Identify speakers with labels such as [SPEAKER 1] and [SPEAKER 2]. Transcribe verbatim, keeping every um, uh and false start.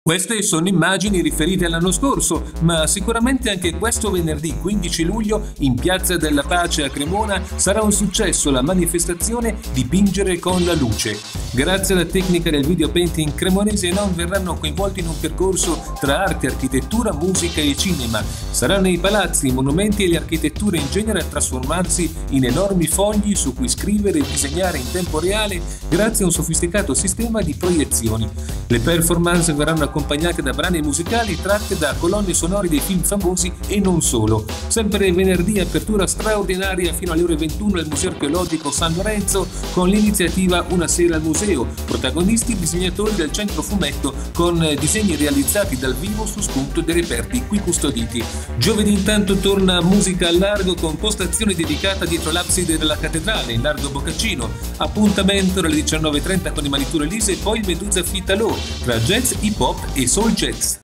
[SPEAKER 1] Queste sono immagini riferite all'anno scorso, ma sicuramente anche questo venerdì quindici luglio in Piazza della Pace a Cremona sarà un successo la manifestazione Dipingere con la luce. Grazie alla tecnica del video painting cremonese non verranno coinvolti in un percorso tra arte, architettura, musica e cinema. Saranno i palazzi, i monumenti e le architetture in genere a trasformarsi in enormi fogli su cui scrivere e disegnare in tempo reale grazie a un sofisticato sistema di proiezioni. Le performance verranno accompagnate da brani musicali tratte da colonne sonore dei film famosi e non solo. Sempre venerdì apertura straordinaria fino alle ore ventuno al Museo Archeologico San Lorenzo con l'iniziativa Una sera al museo, protagonisti i disegnatori del Centro Fumetto con disegni realizzati dal vivo su spunto dei reperti qui custoditi. Giovedì intanto torna Musica al largo con postazione dedicata dietro l'abside della cattedrale in largo Boccaccino. Appuntamento alle diciannove e trenta con i Maniture Elise e poi Medusa Fit Alò tra jazz, hip hop e soul jazz.